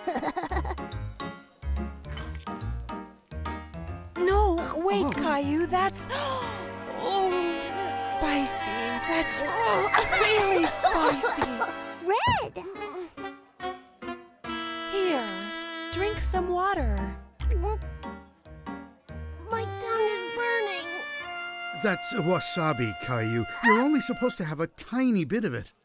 No, wait, Caillou, that's... Oh, spicy. That's really spicy. Red! Here, drink some water. My tongue is burning. That's wasabi, Caillou. You're only supposed to have a tiny bit of it.